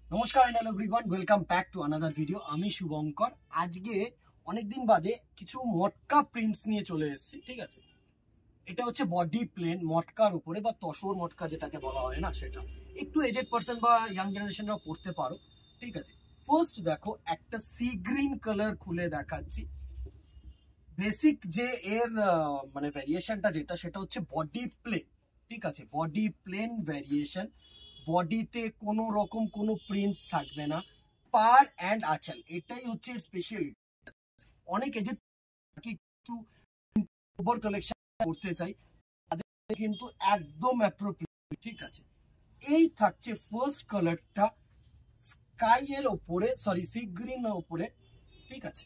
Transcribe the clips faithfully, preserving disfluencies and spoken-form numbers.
নমস্কার and hello everyone, welcome back to another video. আমি শুভঙ্কর। আজকে অনেকদিন বাদে কিছু মটকা প্রিন্টস নিয়ে চলে এসেছি। ঠিক আছে, এটা হচ্ছে বডি প্লেন মটকার উপরে বা তসর মটকা যেটাকে বলা হয় না, সেটা একটু এজেড পার্সন বা ইয়াং জেনারেশনরা পড়তে পারো। ঠিক আছে, ফার্স্ট দেখো একটা সি গ্রিন কালার খুলে দেখাচ্ছি। বেসিক যে এর মানে ভ্যারিয়েশনটা যেটা সেটা হচ্ছে বডি প্লেন। ঠিক আছে, বডি প্লেন ভ্যারিয়েশন, বডিতে কোনো রকম কোনো প্রিন্টস থাকবে না। পার অ্যান্ড আঁচল, এটাই হচ্ছে এর স্পেশালিটি। অনেকে যে একটু ওভার কালেকশন করতে চাই তাদের কিন্তু একদম অ্যাপ্রোপ্রিয়েট। ঠিক আছে, এই থাকছে ফার্স্ট কালারটা স্কাই এর ওপরে, সরি সি গ্রিন এর ওপরে। ঠিক আছে,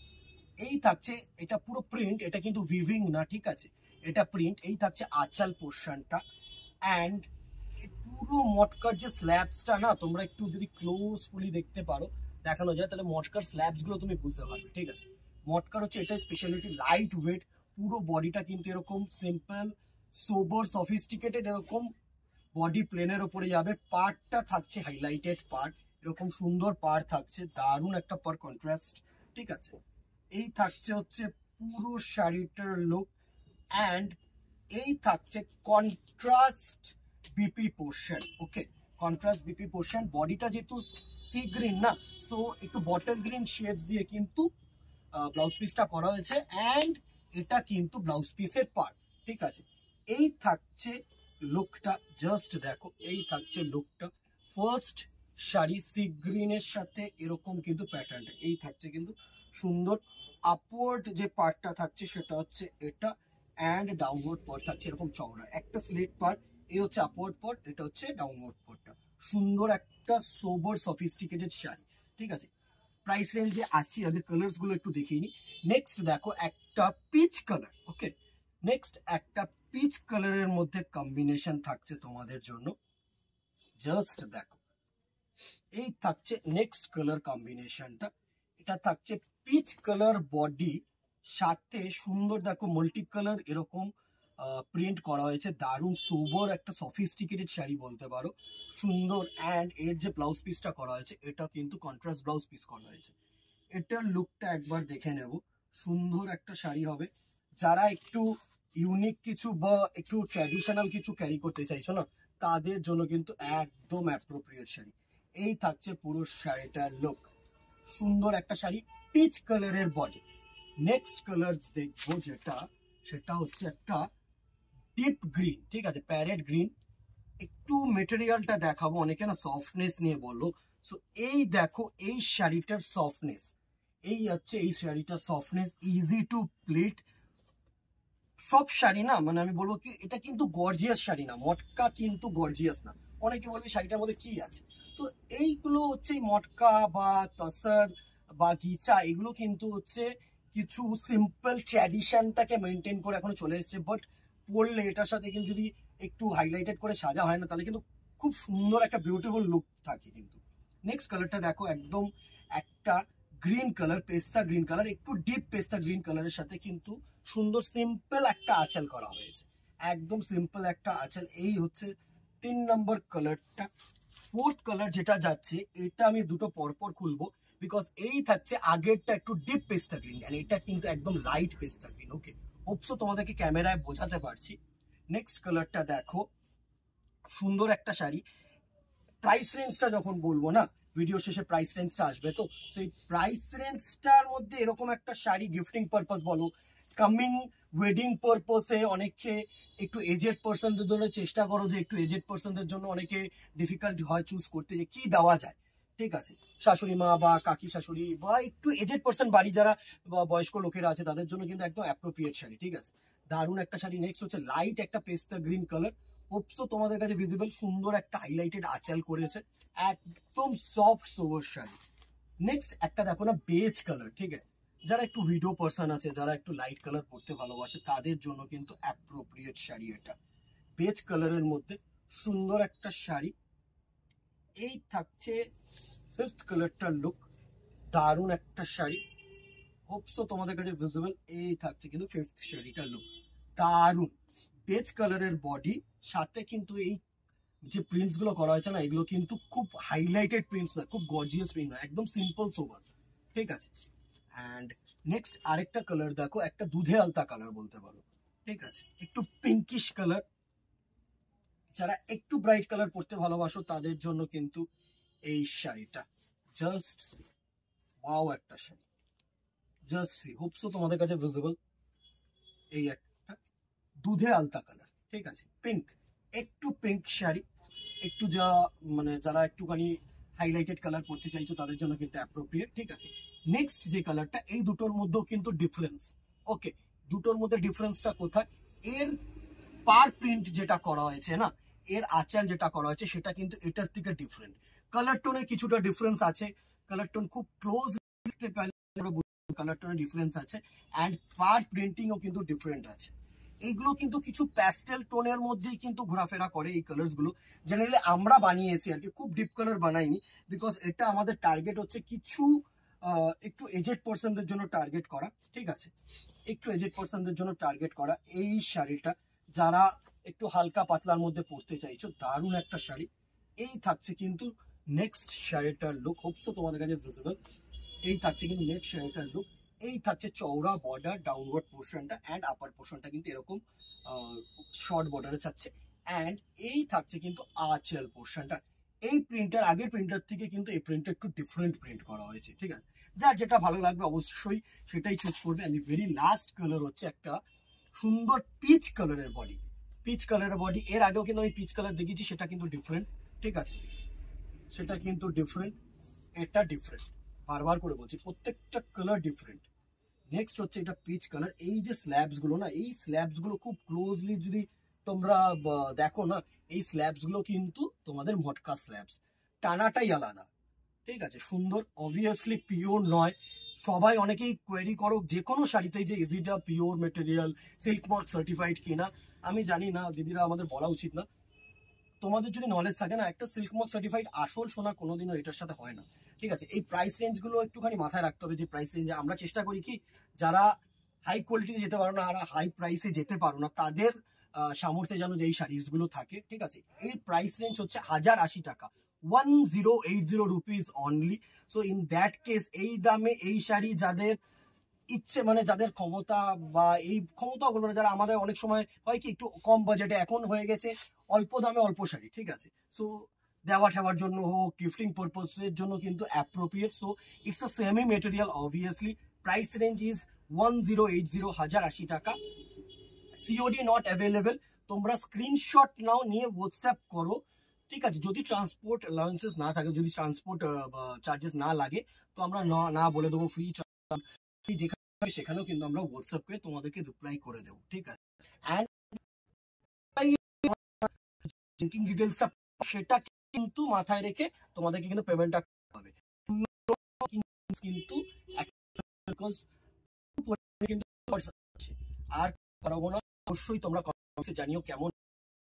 এই থাকছে, এটা পুরো প্রিন্ট, এটা কিন্তু উইভিং না। ঠিক আছে, এটা প্রিন্ট। এই থাকছে আঁচল পোর্শনটা। অ্যান্ড পুরো মটকার যে স্ল্যাবসটা না, তোমরা একটু যদি ক্লোজফুলি দেখতে পারো, দেখানো যায়, তাহলে মটকার স্ল্যাবস গুলো তুমি বুঝতে পারবে। ঠিক আছে, মটকার হচ্ছে এটা স্পেশালিটি, লাইট ওয়েট। পুরো বডিটা কিন্তু এরকম সিম্পল সোবার সফিস্টিকেটেড, এরকম বডি প্লেনের ওপরে যাবে। পার্টটা থাকছে হাইলাইটেড পার্ট, এরকম সুন্দর পার্ট থাকছে, দারুণ একটা পার কন্ট্রাস্ট। ঠিক আছে, এই থাকছে হচ্ছে পুরো শাড়িটার লুক। অ্যান্ড এই থাকছে contrast BP portion. Okay, contrast BP portion. বডিটা যেহেতু সি গ্রিন না, সো একটু বটল গ্রিন শেডস দিয়ে কিন্তু ব্লাউজ পিসটা করা হয়েছে। অ্যান্ড এটা কিন্তু ব্লাউজ পিসের পার্ট। ঠিক আছে, এই থাকছে লুকটা, জাস্ট দেখো, এই থাকছে লুকটা। ফার্স্ট শাড়ি সি গ্রিনের সাথে এরকম কিন্তু প্যাটার্নটা, এই থাকছে কিন্তু সুন্দর। আপওয়ার্ড যে পার্টটা থাকছে সেটা হচ্ছে এটা, অ্যান্ড ডাউনওয়ার্ড পার্ট থাকছে এরকম চওড়া একটা স্লিট পার্ট। এই হচ্ছে আপওয়ার্ড পার্ট, এটা হচ্ছে ডাউনওয়ার্ড পার্টটা। সুন্দর একটা সোবার সফিস্টিকেটেড শাড়ি। ঠিক আছে, প্রাইস রেঞ্জে আসছি। আগে কালার্স গুলো একটু দেখিয়ে নি। নেক্সট দেখো একটা পিচ কালার। ওকে, নেক্সট একটা পিচ কালারের মধ্যে কম্বিনেশন থাকছে তোমাদের জন্য। জাস্ট দেখো, এই থাকছে নেক্সট কালার কম্বিনেশনটা। এটা থাকছে পিচ কালার বডি, সাথে সুন্দর দেখো মাল্টি কালার এরকম প্রিন্ট করা হয়েছে। দারুণ সোবার একটা সফিস্টিকেটেড শাড়ি বলতে পারো, সুন্দর। অ্যান্ড এর যে ব্লাউজ পিসটা করা হয়েছে, এটা কিন্তু কন্ট্রাস্ট ব্লাউজ পিস করা হয়েছে। এটার লুকটা একবার দেখে নেব। সুন্দর একটা শাড়ি হবে। যারা একটু ইউনিক কিছু বা একটু ট্র্যাডিশনাল কিছু ক্যারি করতে চাইছো না, তাদের জন্য কিন্তু একদম অ্যাপ্রোপ্রিয়েট শাড়ি। এই থাকছে পুরো শাড়িটার লুক, সুন্দর একটা শাড়ি, পিচ কালারের বডি। নেক্সট কালার দেখবো যেটা, সেটা হচ্ছে একটা ডিপ গ্রিন। ঠিক আছে, প্যারেট গ্রিন। একটু মেটেরিয়ালটা দেখাবো, অনেকে না সফটনেস নিয়ে বললো। সো এই দেখো, এই শাড়িটার সফটনেস, এই হচ্ছে এই শাড়িটার সফটনেস, ইজি টু প্লিট। সব শাড়ি না, মানে আমি বলবো কি, এটা কিন্তু গর্জিয়াস শাড়ি না, মটকা কিন্তু গর্জিয়াস না। অনেকে বলবে শাড়িটার মধ্যে কি আছে, তো এইগুলো হচ্ছে মটকা বা তসর বা গিচা, এগুলো কিন্তু হচ্ছে কিছু সিম্পল ট্র্যাডিশনটাকে মেনটেন করে এখনো চলে এসছে। বাট পরলে এটার সাথে কিন্তু যদি একটু হাইলাইটেড করে সাজা হয় না, তাহলে কিন্তু খুব সুন্দর একটা বিউটিফুল লুক থাকে কিন্তু। নেক্সট কালারটা দেখো, একদম একটা গ্রিন কালার, পেস্তা গ্রিন কালার, একটু ডিপ পেস্তা গ্রিন কালারের সাথে কিন্তু সুন্দর সিম্পল একটা আঁচল করা হয়েছে, একদম সিম্পল একটা আঁচল। এই হচ্ছে তিন নম্বর কালারটা। ফোর্থ কালার যেটা যাচ্ছে, এটা আমি দুটো পরপর খুলবো, বিকজ এই থাকছে আগেরটা একটু ডিপ পেস্তা গ্রিন, আর এটা কিন্তু একদম লাইট পেস্তা গ্রিন। ওকে, হোপসো তোমাদেরকে ক্যামেরায় বোঝাতে পারছি। নেক্সট কালারটা দেখো, সুন্দর একটা শাড়ি। প্রাইস রেঞ্জটা যখন বলবো না, ভিডিও শেষে প্রাইস রেঞ্জটা আসবে, তো সেই প্রাইস রেঞ্জটার মধ্যে এরকম একটা শাড়ি গিফটিং পারপাস বলো, কামিং ওয়েডিং পারপাসে, অনেকে একটু এজেড পার্সনদের জন্য চেষ্টা করো যে একটু এজেড পার্সনদের জন্য অনেকে ডিফিকাল্ট হয় চুজ করতে যে কি দেওয়া যায়। ঠিক আছে, শাশুড়ি মা বা কাকি শাশুড়ি বা একটু এজেড পার্সন বাড়ি যারা বয়স্ক লোকেরা আছে, তাদের জন্য কিন্তু একদম অ্যাপ্রোপ্রিয়েট শাড়ি। ঠিক আছে, দারুণ একটা শাড়ি। নেক্সট হচ্ছে লাইট একটা পেস্তা গ্রিন কালার, হোপসো তোমাদের কাছে ভিজিবল, সুন্দর একটা হাইলাইটেড আঁচল করেছে, একদম সফট সোভার শাড়ি। নেক্সট একটা দেখো না, বেজ কালার। ঠিক আছে, যারা একটু ভিডিও পার্সন আছে, যারা একটু লাইট কালার পরতে ভালোবাসে, তাদের জন্য কিন্তু অ্যাপ্রোপ্রিয়েট শাড়ি এটা, বেজ কালারের মধ্যে সুন্দর একটা শাড়ি। এই থাকছে ফিফথ কালারটার লুক, দারুণ একটা শাড়ি, হোপসো তোমাদের কাছে ভিজিবল। এই থাকছে কিন্তু ফিফথ শাড়িটার লুক, দারুণ বেজ কালারের বডি, সাথে কিন্তু এই যে প্রিন্টস গুলো করা হয়েছে না, এগুলো কিন্তু খুব হাইলাইটেড প্রিন্টস না, খুব গর্জিয়াস প্রিন্ট না, একদম সিম্পল সোবার, ঠিক আছে। অ্যান্ড নেক্সট আরেকটা কালার দেখো, একটা দুধে আলতা কালার বলতে পারো, ঠিক আছে, একটু পিঙ্কিশ কালার। যারা একটু ব্রাইট কালার পরতে ভালোবাসো তাদের জন্য কিন্তু এই শাড়িটা জাস্ট ওয়াও একটা শাড়ি, জাস্ট সি, হোপসো তোমাদের কাছে ভিজিবল। এই একটা দুধে আলতা কালার, ঠিক আছে, পিঙ্ক, একটু পিঙ্ক শাড়ি, একটু যা মানে যারা একটুখানি হাইলাইটেড কালার পরতে চাইছো তাদের জন্য কিন্তু অ্যাপ্রোপ্রিয়েট, ঠিক আছে। নেক্সট যে কালারটা, এই দুটোর মধ্যেও কিন্তু ডিফারেন্স, ওকে, দুটোর মধ্যে ডিফারেন্সটা কোথায়, এর পার প্রিন্ট যেটা করা হয়েছে না, এর আঁচল যেটা করা হয়েছে সেটা কিন্তু এটার থেকে ডিফারেন্ট। কালার টোনে কিছুটা ডিফারেন্স আছে, কালার টোন খুব ক্লোজ দেখতে পেলে কালার টোনে ডিফারেন্স আছে, অ্যান্ড পার প্রিন্টিংও কিন্তু ডিফারেন্ট আছে। এইগুলো কিন্তু কিছু প্যাস্টেল টোনের মধ্যেই কিন্তু ঘোরাফেরা করে এই কালার্স গুলো। জেনারেলি আমরা বানিয়েছি আর কি, খুব ডিপ কালার বানাইনি, বিকজ এটা আমাদের টার্গেট হচ্ছে কিছু একটু এজেড পার্সনদের জন্য টার্গেট করা, ঠিক আছে, একটু এজেড পার্সনদের জন্য টার্গেট করা এই শাড়িটা। যারা একটু হালকা পাতলার মধ্যে পরতে চাইছো, দারুণ একটা শাড়ি। এই থাকছে কিন্তু নেক্সট শাড়িটার লুক, হোপসো তোমাদের কাছে ভিজিবল। এই থাকছে কিন্তু নেক্সট শাড়িটার লুক। এই থাকছে চওড়া বর্ডার, ডাউনওয়ার্ড পোর্শনটা, অ্যান্ড আপার পোর্শনটা কিন্তু এরকম শর্ট বর্ডারে থাকছে, অ্যান্ড এই থাকছে কিন্তু আঁচল পোর্শনটা। এই প্রিন্টার আগের প্রিন্টার থেকে কিন্তু এই প্রিন্টটা একটু ডিফারেন্ট প্রিন্ট করা হয়েছে, ঠিক আছে। যার যেটা ভালো লাগবে অবশ্যই সেটাই চুজ করবে। অ্যান্ড ভেরি লাস্ট কালার হচ্ছে একটা সুন্দর পিচ কালারের বডি, পিচ কালারের বডি। এর আগেও কিন্তু আমি পিচ কালার দেখিয়েছি, সেটা কিন্তু ডিফারেন্ট, ঠিক আছে, সেটা কিন্তু ডিফারেন্ট, এটা ডিফারেন্ট, বারবার করে বলছি প্রত্যেকটা কালার ডিফারেন্ট। নেক্সট হচ্ছে এটা পিচ কালার। এই যে স্ল্যাবস গুলো না, এই স্ল্যাবস গুলো খুব ক্লোজলি যদি তোমরা দেখো না, এই স্ল্যাবস গুলো কিন্তু তোমাদের মটকা স্ল্যাবস, টানাটাই আলাদা, ঠিক আছে, সুন্দর, অবভিয়াসলি পিওর নয়। সবাই অনেকেই কোয়েরি করো যে কোনো শাড়িতেই যে ইজিটা pure material, silk mark certified কিনা। আমি জানি না, দিদিরা আমাদের বলা উচিত না। তোমাদের যদি নলেজ থাকে না, একটা সিল্ক মার্ক সার্টিফাইড আসল সোনা কোনোদিনও এটার সাথে হয় না, ঠিক আছে। এই প্রাইস রেঞ্জ গুলো একটুখানি মাথায় রাখতে হবে, যে প্রাইস রেঞ্জে আমরা চেষ্টা করি কি, যারা হাই কোয়ালিটিতে যেতে পারো না আর হাই প্রাইসে যেতে পারো না, তাদের সামর্থ্যে যেন যে এই শাড়িগুলো থাকে, ঠিক আছে। এর প্রাইস রেঞ্জ হচ্ছে হাজার আশি টাকা, one zero eight zero rupees only. So in that case এই দামে এই শাড়ি যাদের ইচ্ছে, মানে যাদের ক্ষমতা, বা এই ক্ষমতা বলবো না, যারা আমাদের অনেক সময় হয় কি একটু কম বাজেটে, এখন হয়ে গেছে অল্প দামে অল্প শাড়ি, ঠিক আছে। সো দেওয়া ঠেওয়ার জন্য হোক, গিফটিং পারপাসের জন্য কিন্তু appropriate. So it's a semi material obviously. Price range is one zero eight zero, হাজার আশি টাকা। COD not available. তোমরা স্ক্রিনশট নাও, নিয়ে হোয়াটসঅ্যাপ করো, ঠিক আছে। যদি ট্রান্সপোর্ট অ্যালাউন্সেস না থাকে, যদি ট্রান্সপোর্ট চার্জেস না লাগে, তো আমরা না বলে দেবো ফ্রি, যেখানে সেখানেও কিন্তু আমরা হোয়াটসঅ্যাপ করে তোমাদেরকে রিপ্লাই করে দেবো, ঠিক আছে। অ্যান্ড চেকিং ডিটেলসটা সেটা কিন্তু মাথায় রেখে তোমাদেরকে কিন্তু পেমেন্টটা করতে হবে, কিন্তু আর করাবো না। অবশ্যই তোমরা কমেন্টে জানিও কেমন